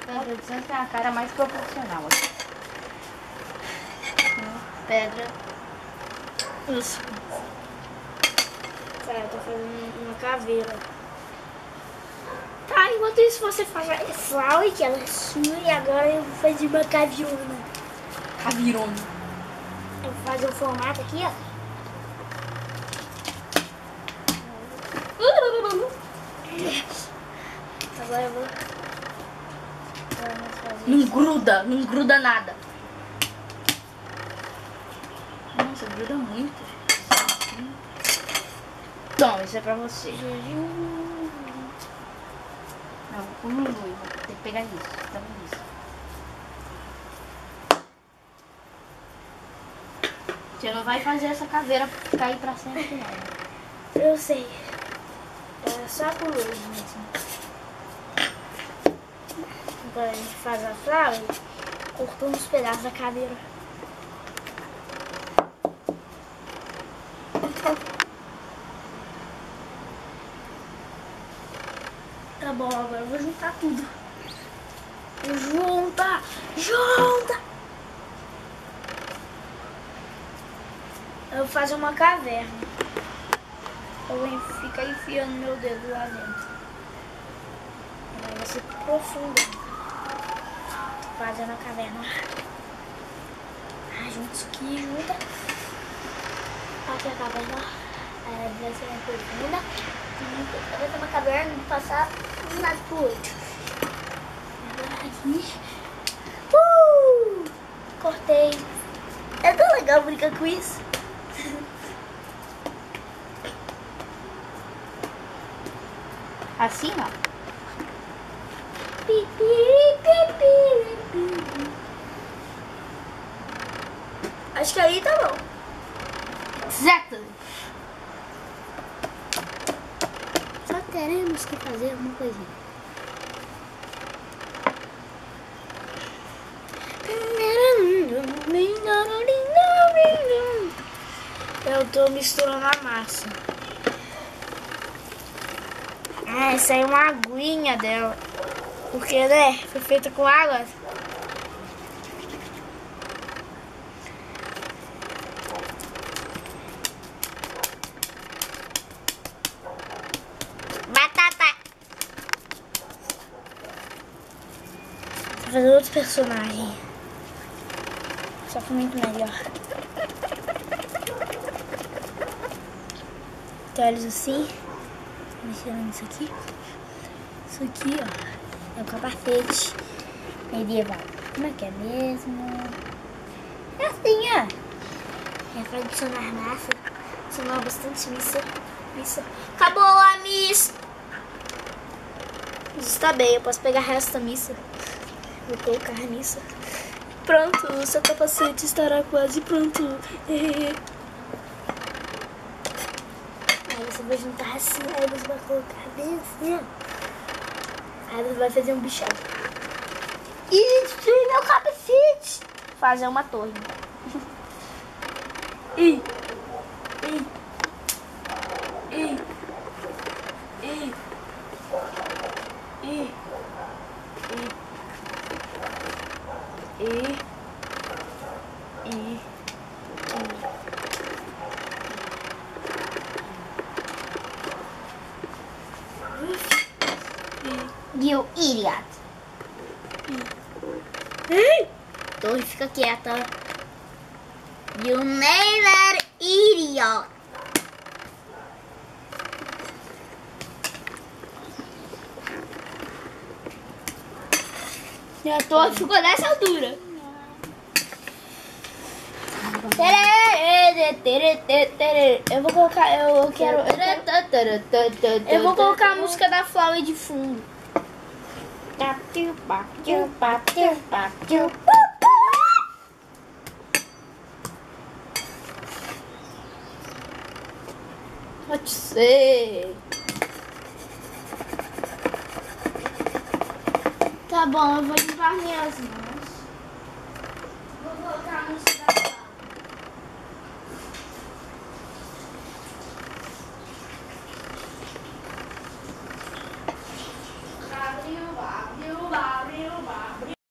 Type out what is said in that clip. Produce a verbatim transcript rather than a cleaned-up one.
pedra de santo tem a cara mais proporcional aqui. Pedra. Isso. Cara, eu tô fazendo uma caveira. Tá, enquanto isso você faz a flower, que ela é sua, e agora eu vou fazer uma caveirona. Cavirona. Eu vou fazer o formato aqui, ó. Agora eu vou... Agora eu vou fazer Não isso. gruda, não gruda nada. Nossa, gruda muito. Toma, isso é pra você. Não, um tem que pegar isso. Dá isso. Você não vai fazer essa caveira cair pra sempre, não. Eu sei. É só por hoje mesmo. Agora a gente faz a flower, cortando os pedaços da caveira. Tá bom, agora eu vou juntar tudo. Junta! Junta! Eu vou fazer uma caverna. Eu vou ficar enfiando meu dedo lá dentro. Aí vai ser profundo. Fazendo a caverna. Ah, junta isso aqui, junta. Aqui a caverna. Aí vai ser uma profunda. Vai ter uma caverna e passar um lado pro outro. Agora aqui. Uh! Cortei. É tão legal brincar com isso. Assim, ó. Pi, pi, pi, pi, pi. Acho que aí tá bom. Exactly. Só teremos que fazer uma coisinha. Eu tô misturando a massa. Ah, essa aí é uma aguinha dela. Porque, né, foi feita com água. Batata! Vou fazer outro personagem. Só que muito melhor. Tem olhos assim. Mexendo isso aqui. Isso aqui, ó. É o capacete medieval. Como é que é mesmo? É assim, ó. É pra adicionar massa. Adicionar bastante missa. Missa. Acabou a missa! Isso está bem, eu posso pegar o resto da missa. Vou colocar a missa. Pronto, o seu capacete estará quase pronto. Aí você vai juntar assim, aí você vai colocar bem assim, ó. Aí você vai fazer um bichão. Ih, destruí meu capacete! Fazer uma torre. Ih, ih, ih, ih, ih, ih, ih, ih. You idiot. Torre, fica quieta. You never idiot. E a torre ficou nessa altura. Eu vou colocar, eu quero, eu quero, eu vou colocar a música da Flower de fundo. Pode ser. Tá bom, eu vou limpar minhas mãos. Vou colocar a música.